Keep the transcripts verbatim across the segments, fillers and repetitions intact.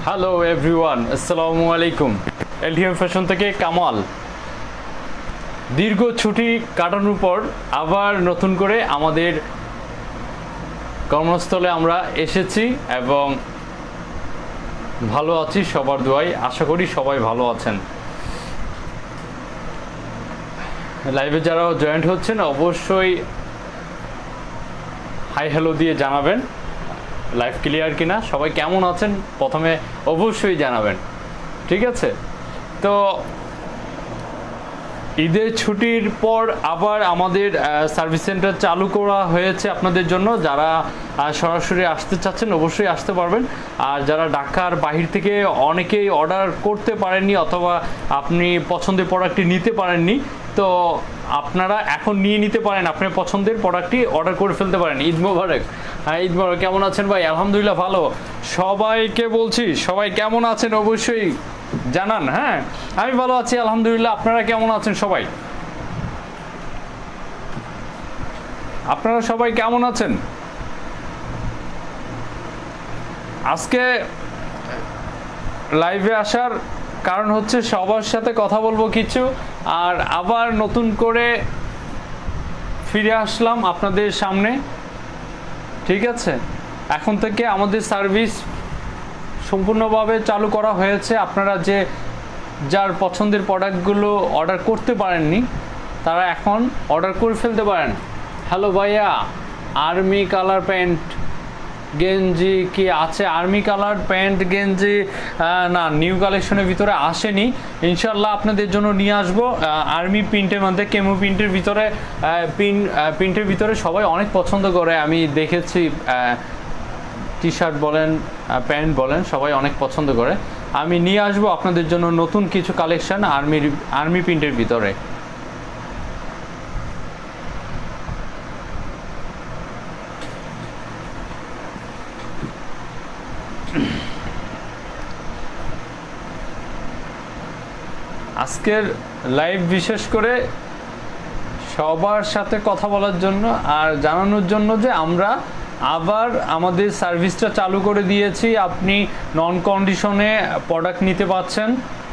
Hello everyone, আসসালামু আলাইকুম। LTM fashion থেকে কামাল। দীর্ঘ ছুটি কাটানোর পর আবার নতুন করে আমাদের কর্মস্থলে আমরা এসেছি এবং ভালো আছি সবার দোয়ায়। আশা করি সবাই ভালো আছেন। লাইভে যারা জয়েন্ট হচ্ছেন অবশ্যই হাই হ্যালো দিয়ে জানাবেন লাইভ ক্লিয়ার কিনা, সবাই কেমন আছেন প্রথমে অবশ্যই জানাবেন, ঠিক আছে? তো ঈদের ছুটির পর আবার আমাদের সার্ভিস সেন্টার চালু করা হয়েছে আপনাদের জন্য। যারা সরাসরি আসতে চাচ্ছেন অবশ্যই আসতে পারবেন, আর যারা ঢাকার বাহির থেকে অনেকেই অর্ডার করতে পারেননি অথবা আপনি পছন্দের প্রোডাক্টটি নিতে পারেননি, তো আপনারা এখন নিয়ে নিতে পারেন, আপনার পছন্দের প্রোডাক্টটি অর্ডার করে ফেলতে পারেন। ঈদ মোবারক। হ্যাঁ, ঈদ মোবারক। কেমন আছেন ভাই? আলহামদুলিল্লাহ ভালো। সবাইকে বলছি সবাই কেমন আছেন অবশ্যই জানান। হ্যাঁ, আমি ভালো আছি আলহামদুলিল্লাহ। আপনারা কেমন আছেন সবাই? আপনারা সবাই কেমন আছেন? আজকে লাইভে আসার কারণ হচ্ছে সবার সাথে কথা বলবো কিছু, আর আবার নতুন করে ফিরে আসলাম আপনাদের সামনে, ঠিক আছে? এখন থেকে আমাদের সার্ভিস সম্পূর্ণভাবে চালু করা হয়েছে। আপনারা যে যার পছন্দের প্রোডাক্টগুলো অর্ডার করতে পারেননি তারা এখন অর্ডার করে ফেলতে পারেন। হ্যালো ভাইয়া, আর্মি কালার প্যান্ট গেঞ্জি কি আছে? আর্মি কালার প্যান্ট গেঞ্জি না, নিউ কালেকশনের ভিতরে আসেনি, ইনশাল্লাহ আপনাদের জন্য নিয়ে আসবো। আর্মি প্রিন্টের মধ্যে কেমো প্রিন্টের ভিতরে প্রিন্ট প্রিন্টের ভিতরে সবাই অনেক পছন্দ করে, আমি দেখেছি। টি শার্ট বলেন প্যান্ট বলেন সবাই অনেক পছন্দ করে। আমি নিয়ে আসবো আপনাদের জন্য নতুন কিছু কালেকশন আর্মির আর্মি প্রিন্টের ভিতরে। আজকের লাইভ বিশেষ করে সবার সাথে কথা বলার জন্য আর জানানোর জন্য যে আমরা আবার আমাদের সার্ভিসটা চালু করে দিয়েছি। আপনি নন কন্ডিশনে প্রোডাক্ট নিতে পাচ্ছেন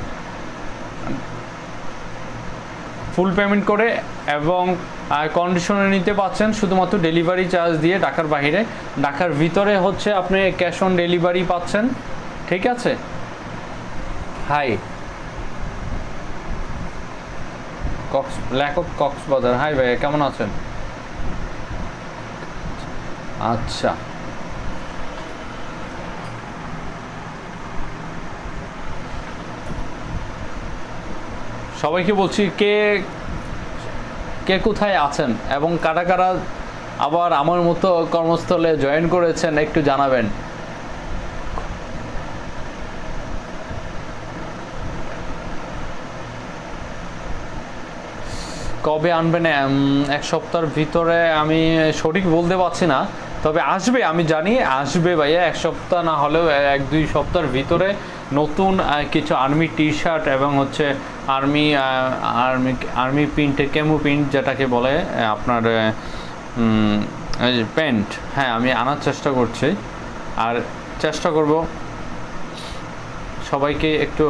ফুল পেমেন্ট করে, এবং কন্ডিশনে নিতে পাচ্ছেন শুধুমাত্র ডেলিভারি চার্জ দিয়ে ঢাকার বাইরে। ঢাকার ভিতরে হচ্ছে আপনি ক্যাশ অন ডেলিভারি পাচ্ছেন, ঠিক আছে? হাই কক্স ল্যাক অফ কক্সবাজার। হাই ভাই, কেমন আছেন? আচ্ছা, সবাইকে বলছি কে কে কোথায় আছেন এবং কারা কারা আবার আমার মতো কর্মস্থলে জয়েন করেছেন একটু জানাবেন। কবে আনবেন? এক সপ্তাহের ভিতরে আমি সঠিক বলতে পারছি না, তবে আসবে, আমি জানি আসবে ভাইয়া। এক সপ্তাহ না হলেও এক দুই সপ্তাহের ভিতরে নতুন কিছু আর্মি টি শার্ট এবং হচ্ছে আর্মি আর্মি আর্মি প্রিন্টের কেমো প্রিন্ট যেটাকে বলে আপনার প্যান্ট, হ্যাঁ আমি আনার চেষ্টা করছি। আর চেষ্টা করব সবাইকে একটু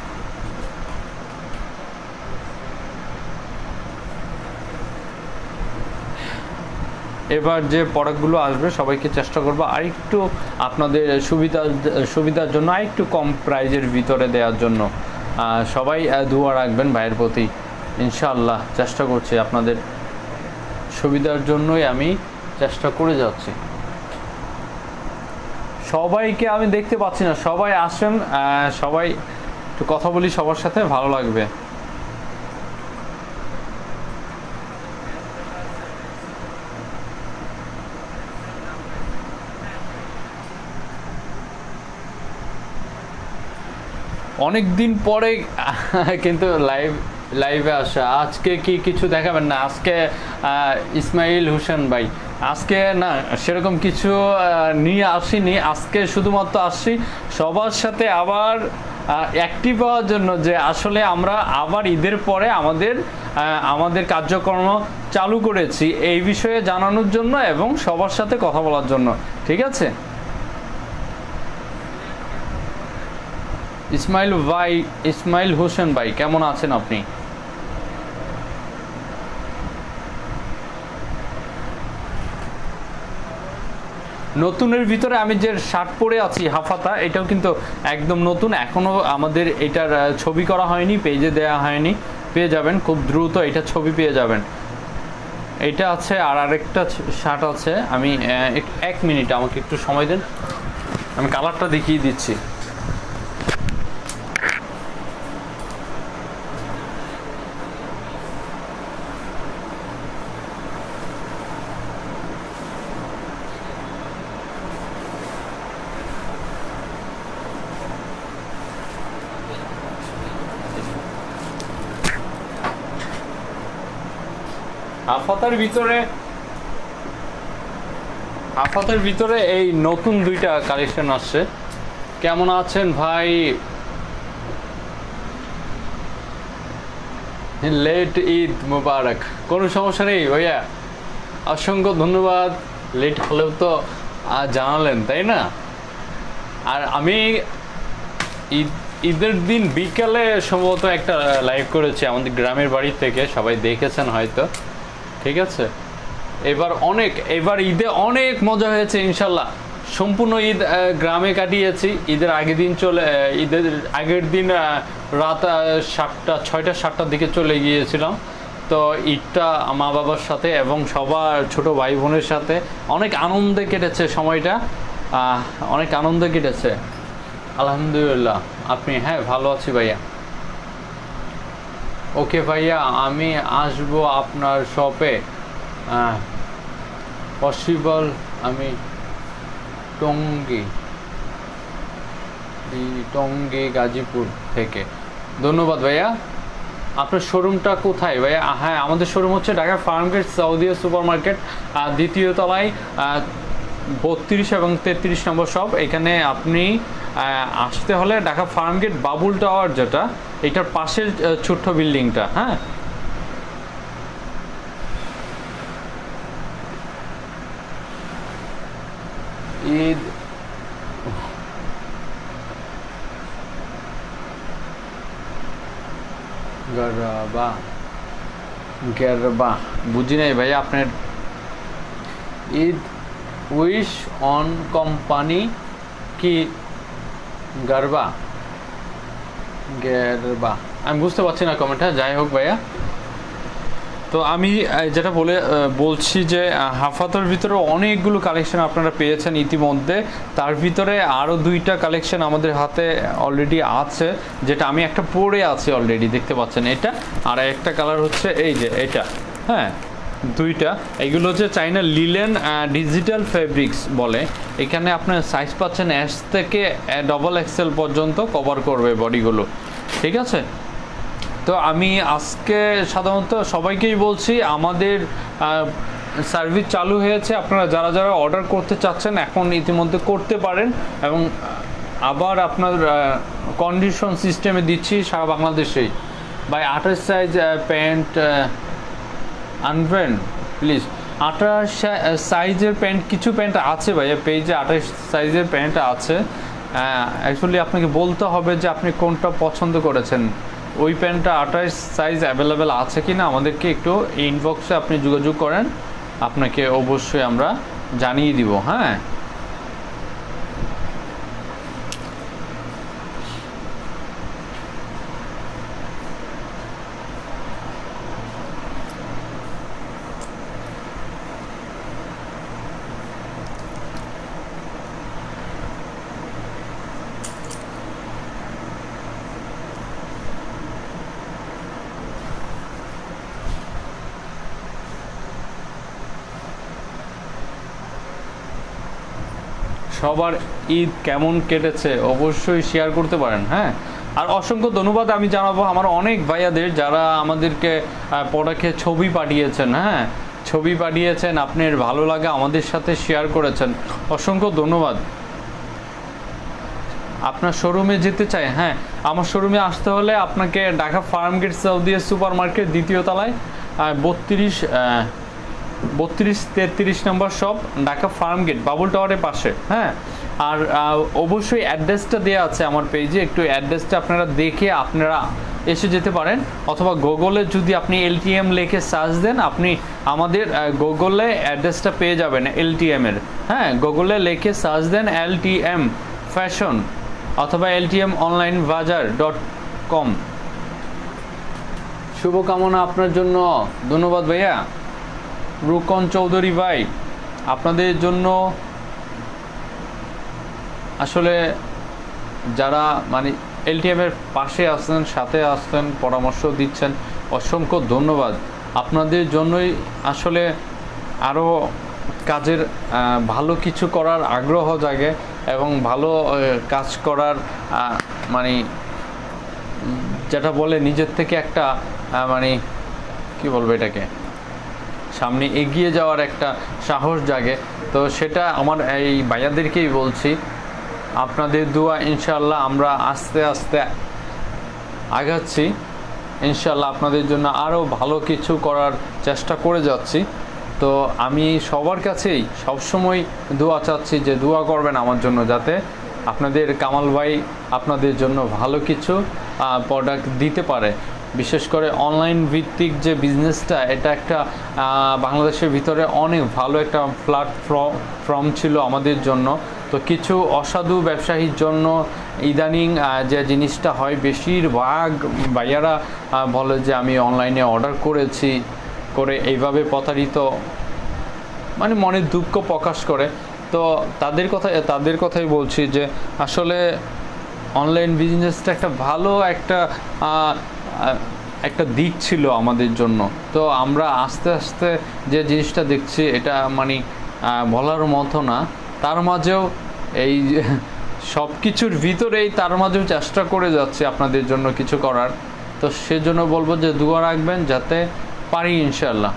এবার যে প্রোডাক্টগুলো আসবে সবাইকে চেষ্টা করবো আর একটু আপনাদের সুবিধা সুবিধার জন্য আর একটু কম প্রাইজের ভিতরে দেওয়ার জন্য। সবাই দোয়া রাখবেন ভাইয়ের প্রতি, ইনশাআল্লাহ চেষ্টা করছি আপনাদের সুবিধার জন্যই আমি চেষ্টা করে যাচ্ছি। সবাইকে আমি দেখতে পাচ্ছি না, সবাই আসেন, সবাই একটু কথা বলি সবার সাথে, ভালো লাগবে। অনেক দিন পরে কিন্তু লাইভ লাইভে আসা। আজকে কি কিছু দেখাবেন? না আজকে ইসমাইল হোসেন ভাই আজকে না সেরকম কিছু নিয়ে আসিনি, আজকে শুধুমাত্র আসছি সবার সাথে আবার অ্যাক্টিভ হওয়ার জন্য, যে আসলে আমরা আবার ঈদের পরে আমাদের আমাদের কার্যক্রম চালু করেছি এই বিষয়ে জানানোর জন্য এবং সবার সাথে কথা বলার জন্য, ঠিক আছে? ইসমাইল ভাই, ইসমাইল হোসেন ভাই কেমন আছেন আপনি? নতুনের ভিতরে আমি যে শার্ট পরে আছি হাফাতা, এটাও কিন্তু একদম নতুন, এখনো আমাদের এটার ছবি করা হয়নি, পেজে দেয়া হয়নি, পেয়ে যাবেন খুব দ্রুত, এটা ছবি পেয়ে যাবেন। এটা আছে আর আরেকটা শার্ট আছে, আমি এক মিনিট আমাকে একটু সময় দেন, আমি কালারটা দেখিয়ে দিচ্ছি। আফাতার ভিতরে আফাতার ভিতরে এই নতুন দুইটা কালেকশন আসছে। কেমন আছেন ভাই? লেট ঈদ মুবারক। কোনো সমস্যা নেই ভাইয়া, অসংখ্য ধন্যবাদ। লেট হলেও তো জানালেন, তাই না? আর আমি ঈদ ঈদের দিন বিকালে সম্ভবত একটা লাইভ করেছি আমাদের গ্রামের বাড়ি থেকে, সবাই দেখেছেন হয়তো, ঠিক আছে? এবার অনেক এবার ঈদে অনেক মজা হয়েছে ইনশাল্লাহ। সম্পূর্ণ ঈদ গ্রামে কাটিয়েছি। ঈদের আগের দিন চলে ঈদের আগের দিন রাত সাতটা ছয়টা সাতটার দিকে চলে গিয়েছিলাম। তো ঈদটা মা বাবার সাথে এবং সবার ছোট ভাই বোনের সাথে অনেক আনন্দে কেটেছে সময়টা, অনেক আনন্দে কেটেছে আলহামদুলিল্লাহ। আপনি? হ্যাঁ ভালো আছি ভাইয়া। ওকে ভাইয়া, আমি আসবো আপনার শপে, পসিবল। আমি টঙ্গী টঙ্গী গাজীপুর থেকে। ধন্যবাদ ভাইয়া। আপনার শোরুমটা কোথায় ভাইয়া? হ্যাঁ, আমাদের শোরুম হচ্ছে ঢাকা ফার্মগেট সাউদিয়া সুপার মার্কেট, দ্বিতীয় তলায়, বত্রিশ এবং তেত্রিশ নম্বর শপ। এখানে আপনি আসতে হলে ঢাকা ফার্মগেট বাবুল টাওয়ার, যেটা এটার পাশের ছোট্ট বিল্ডিংটা। হ্যাঁ, ঈদ গরবা গরবা বুঝি নাই ভাইয়া আপনার। ঈদ উইশ অন কোম্পানি কি গরবা গরবা, আমি বুঝতে পারছি না কমেন্টটা। যাই হোক ভাইয়া, তো আমি যেটা বলে বলছি যে হাফাতার ভিতরে অনেকগুলো কালেকশন আপনারা পেয়েছেন ইতিমধ্যে। তার ভিতরে আরও দুইটা কালেকশন আমাদের হাতে অলরেডি আছে, যেটা আমি একটা পরে আছি অলরেডি, দেখতে পাচ্ছেন এটা। আর একটা কালার হচ্ছে এই যে এটা। হ্যাঁ, দুইটা। এগুলো হচ্ছে চাইনা লিলেন ডিজিটাল ফেব্রিক্স বলে। এখানে আপনার সাইজ পাচ্ছেন এস থেকে ডবল এক্সেল পর্যন্ত কভার করবে বডিগুলো, ঠিক আছে? তো আমি আজকে সাধারণত সবাইকেই বলছি আমাদের সার্ভিস চালু হয়েছে। আপনারা যারা যারা অর্ডার করতে চাচ্ছেন এখন ইতিমধ্যে করতে পারেন, এবং আবার আপনার কন্ডিশন সিস্টেমে দিচ্ছি সারা বাংলাদেশেই। ভাই আঠাশ সাইজ প্যান্ট আনবেন প্লিজ। আঠাশ সাইজের প্যান্ট কিছু প্যান্ট আছে ভাইয়া পেজে, আঠাশ সাইজের প্যান্ট আছে। অ্যাকচুয়ালি আপনাকে বলতে হবে যে আপনি কোনটা পছন্দ করেছেন। ওই প্যান্টটা আঠাশ সাইজ অ্যাভেলেবেল আছে কি না আমাদেরকে একটু ইনবক্সে আপনি যোগাযোগ করেন, আপনাকে অবশ্যই আমরা জানিয়ে দিব। হ্যাঁ, সবার ঈদ কেমন কেটেছে অবশ্যই শেয়ার করতে পারেন। হ্যাঁ, আর অসংখ্য ধন্যবাদ আমি জানাবো আমার অনেক ভাইয়াদের যারা আমাদেরকে প্রোডাক্টে ছবি পাঠিয়েছেন। হ্যাঁ, ছবি পাঠিয়েছেন, আপনার ভালো লাগা আমাদের সাথে শেয়ার করেছেন, অসংখ্য ধন্যবাদ। আপনার শোরুমে যেতে চাই? হ্যাঁ, আমার শোরুমে আসতে হলে আপনাকে ঢাকা ফার্মগেট সাউদিয়া সুপার মার্কেট দ্বিতীয় তলায় বত্রিশ বত্রিশ তেত্রিশ নম্বর শপ, ঢাকা ফার্মগেট বাবুল টাওয়ারের পাশে। হ্যাঁ, আর অবশ্যই অ্যাড্রেসটা দেওয়া আছে আমার পেজে, একটু অ্যাড্রেসটা আপনারা দেখে আপনারা এসে যেতে পারেন, অথবা গুগলে যদি আপনি এলটিএম লিখে সার্চ দেন আপনি আমাদের গুগলে অ্যাড্রেসটা পেয়ে যাবেন এলটিএম এর। হ্যাঁ, গুগলে লিখে সার্চ দেন এলটিএম ফ্যাশন অথবা LTM online Bazar dot com. শুভকামনা আপনার জন্য, ধন্যবাদ ভাইয়া। রুকন চৌধুরী ভাই, আপনাদের জন্য আসলে যারা মানে এলটিএম এর পাশে আসছেন, সাথে আসছেন, পরামর্শ দিচ্ছেন, অসংখ্য ধন্যবাদ। আপনাদের জন্যই আসলে আরও কাজের ভালো কিছু করার আগ্রহ জাগে এবং ভালো কাজ করার মানে যেটা বলে নিজের থেকে একটা মানে কি বলবো এটাকে, সামনে এগিয়ে যাওয়ার একটা সাহস জাগে। তো সেটা আমার এই ভাইয়াদেরকেই বলছি, আপনাদের দোয়া ইনশাল্লাহ আমরা আস্তে আস্তে আগাচ্ছি, ইনশাল্লাহ আপনাদের জন্য আরও ভালো কিছু করার চেষ্টা করে যাচ্ছি। তো আমি সবার কাছেই সবসময় দোয়া চাচ্ছি যে দোয়া করবেন আমার জন্য, যাতে আপনাদের কামাল ভাই আপনাদের জন্য ভালো কিছু প্রোডাক্ট দিতে পারে। বিশেষ করে অনলাইন ভিত্তিক যে বিজনেসটা, এটা একটা বাংলাদেশের ভিতরে অনেক ভালো একটা প্ল্যাটফর্ম ছিল আমাদের জন্য। তো কিছু অসাধু ব্যবসায়ীর জন্য ইদানিং যে জিনিসটা হয়, বেশিরভাগ ভাইয়ারা বলে যে আমি অনলাইনে অর্ডার করেছি করে এইভাবে প্রতারিত, মানে মনের দুঃখ প্রকাশ করে। তো তাদের কথা তাদের কথাই বলছি যে আসলে অনলাইন বিজনেসটা একটা ভালো একটা একটা দিক ছিল আমাদের জন্য। তো আমরা আস্তে আস্তে যে জিনিসটা দেখছি এটা মানে বলার মতো না। তার মাঝেও এই সব কিছুর ভিতরেই তার মাঝেও চেষ্টা করে যাচ্ছি আপনাদের জন্য কিছু করার। তো সেজন্য বলবো যে দোয়া রাখবেন যাতে পারি ইনশাল্লাহ।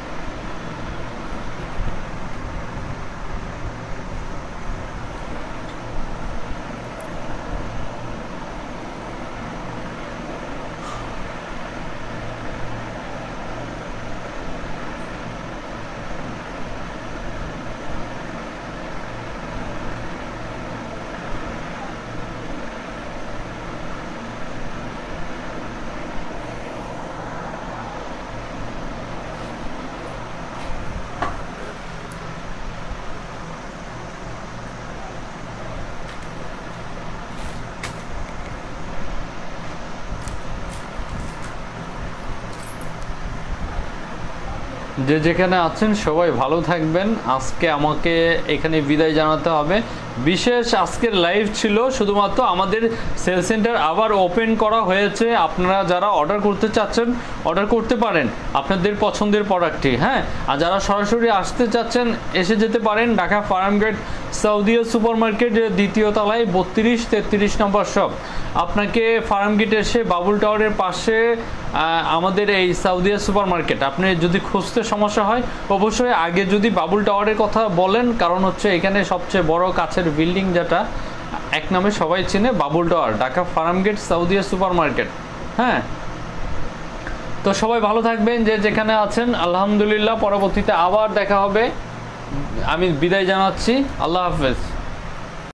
যে যেখানে আছেন সবাই ভালো থাকবেন। আজকে আমাকে এখানে বিদায় জানাতে হবে। বিশেষ আজকের লাইভ ছিল শুধুমাত্র আমাদের সেল সেন্টার আবার ওপেন করা হয়েছে। আপনারা যারা অর্ডার করতে চাচ্ছেন অর্ডার করতে পারেন আপনাদের পছন্দের প্রোডাক্টটি। হ্যাঁ, আর যারা সরাসরি আসতে চাচ্ছেন এসে যেতে পারেন ঢাকা ফার্মগেট সাউদিয়া সুপার মার্কেট দ্বিতীয় তলায় বত্রিশ তেত্রিশ নম্বর শপ। আপনাকে ফার্মগেট এসে বাবুল টাওয়ারের পাশে আমাদের এই সাউদিয়া সুপার মার্কেট, আপনি যদি খুঁজতে সমস্যা হয় অবশ্যই আগে যদি বাবুল টাওয়ারের কথা বলেন, কারণ হচ্ছে এখানে সবচেয়ে বড় কাছের বিল্ডিং যেটা এক নামে সবাই চিনে, Babul tower, Dhaka Farmgate Saudia super market. হ্যাঁ, তো সবাই ভালো থাকবেন যে যেখানে আছেন। আলহামদুলিল্লাহ, পরবর্তীতে আবার দেখা হবে। আমি বিদায় জানাচ্ছি। আল্লাহ হাফেজ।